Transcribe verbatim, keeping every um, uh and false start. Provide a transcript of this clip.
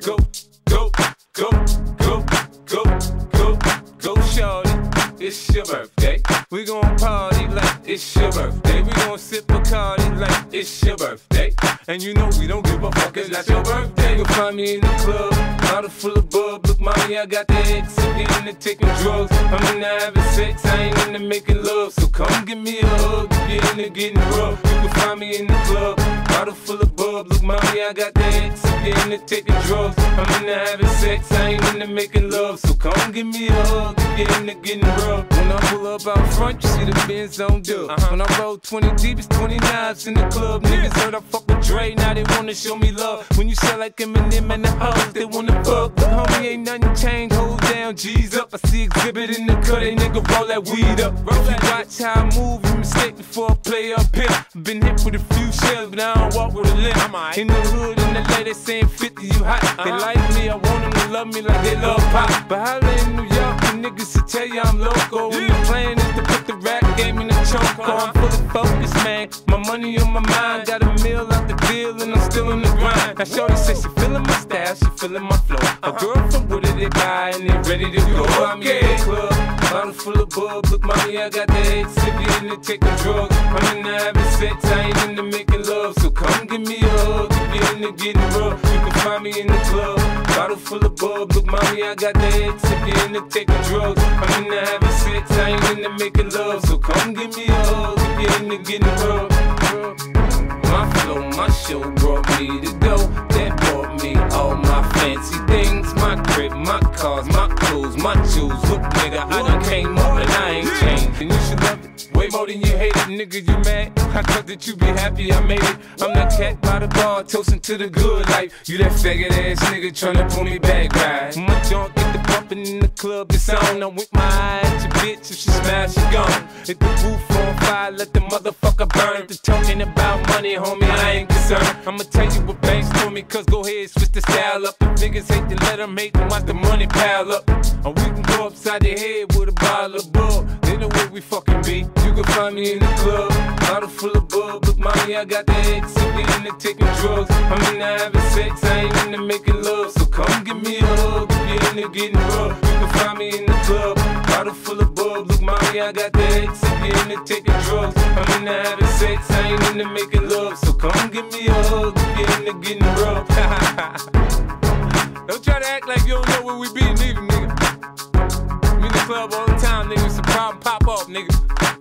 go, go, go, go, go, go, go, shorty. It's your birthday. We gon' party like it's your birthday. We gon' sip Bacardi like it's your birthday. And you know we don't give a fuck, it's not your birthday. You'll find me in the club, bottle full of bub. Look, mommy, I got the X. I'm into taking drugs. I'm into having sex, I ain't into making love. So come give me a hug, if you're into getting rough. You can find me in the club, bottle full of bub. Look, mommy, I got the X. I'm into taking drugs. I'm into having sex, I ain't into making love. So come give me a hug, if you're into getting rough. When I pull up out front, you see the Benz on dub. Uh-huh. When I roll twenty deep, it's twenty knives in the club. Niggas heard I fuck with Dre, now they wanna show me love. When you sell like Eminem and the hoes, they wanna fuck. But homie, ain't nothing changed, hold down, G's up. I see exhibit in the cut, they nigga roll that weed up. Roll if you watch how I move, you mistake before I play up here. Been hit with a few shells, but I don't walk with a limp. In the hood, in the L A, they saying fifty, you hot. Uh-huh. They like me, I want them to love me like they love pop. But holla in New York, the niggas will tell you I'm loco. Yeah. And the plan is to put the rap game in the choke. Uh-huh. I'm fully focused, man. My money on my mind, got a meal out the deal, and I'm still in the grind. Now shorty says she feeling my style, she feeling my flow. A girl from Wooded, they buy and they ready to go. I'm in the club, bottle full of bub. Look, mommy, I got the X. If you into taking drugs, I'm into having sex, I ain't into making love. So come give me a hug, if you into getting rough. You can find me in the club, bottle full of bub. Look, mommy, I got the X. If you into taking drugs, I'm into having sex, I ain't into making love. So come give me a hug, if you into getting rough. My flow, my show brought me to go. That brought me all my fancy things. My crib, my cars, my clothes, my jewels. Look, nigga, I done came up and I ain't changed. And you should love it way more than you hate it, nigga, you mad? I thought that you be happy I made it. I'm that cat by the bar, toasting to the good life. You that faggot ass nigga tryna pull me back, right? My junk get the bumpin' in the club, it's on. I'm with my eye at your bitch, if she smash, she gone. Hit the roof on fire, let the motherfucker burn. The talking about money, homie, I ain't concerned. I'ma tell you what banks told me, cause go ahead, switch the style up. If niggas hate to let them hate, then watch the money pile up. Or we can go upside their head with a bottle of bub. They know where we fucking be. You can find me in the club, bottle full of bub. Look, mommy, I got the X. If you into taking drugs, I'm into having sex, I ain't into making love. So come give me a hug, if you into getting rough. You can find me in the club, bottle full of bub. Look, mommy, I got the X. If you into taking drugs, I'm into having sex, I ain't into making love. So come give me a hug, if you into getting rough. Don't try to act like you don't know where we be, neither, nigga. We in the club all the time, nigga. It's a problem, pop off, nigga.